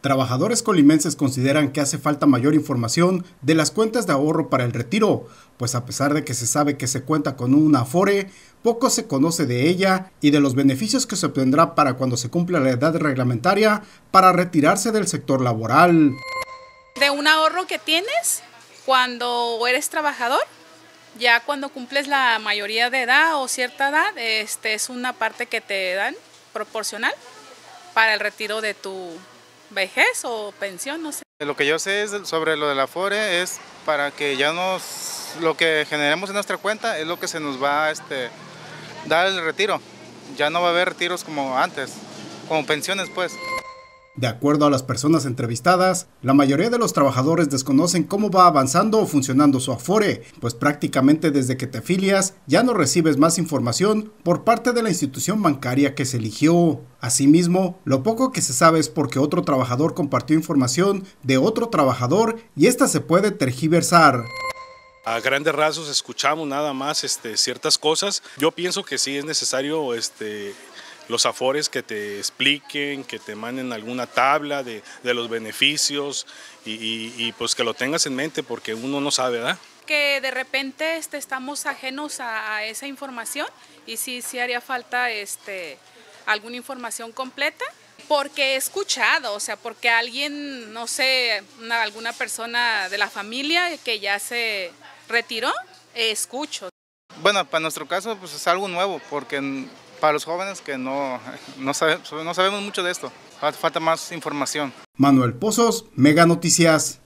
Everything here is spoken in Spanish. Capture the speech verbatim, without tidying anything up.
Trabajadores colimenses consideran que hace falta mayor información de las cuentas de ahorro para el retiro, pues a pesar de que se sabe que se cuenta con una Afore, poco se conoce de ella y de los beneficios que se obtendrá para cuando se cumpla la edad reglamentaria para retirarse del sector laboral. De un ahorro que tienes cuando eres trabajador, ya cuando cumples la mayoría de edad o cierta edad, este es una parte que te dan proporcional para el retiro de tu vejez o pensión, no sé. Lo que yo sé es sobre lo de la Afore es para que ya nos, lo que generemos en nuestra cuenta es lo que se nos va a este, dar el retiro. Ya no va a haber retiros como antes, como pensiones pues. De acuerdo a las personas entrevistadas, la mayoría de los trabajadores desconocen cómo va avanzando o funcionando su Afore, pues prácticamente desde que te afilias ya no recibes más información por parte de la institución bancaria que se eligió. Asimismo, lo poco que se sabe es porque otro trabajador compartió información de otro trabajador y esta se puede tergiversar. A grandes rasgos escuchamos nada más este, ciertas cosas. Yo pienso que sí es necesario este, los afores que te expliquen, que te manden alguna tabla de, de los beneficios y, y, y pues que lo tengas en mente porque uno no sabe, ¿verdad? Que de repente este, estamos ajenos a, a esa información y sí, sí haría falta este, alguna información completa. Porque he escuchado, o sea, porque alguien, no sé, una, alguna persona de la familia que ya se retiró, escucho. Bueno, para nuestro caso pues es algo nuevo, porque para los jóvenes que no, no, sabe, no sabemos mucho de esto, falta más información. Manuel Pozos, Mega Noticias.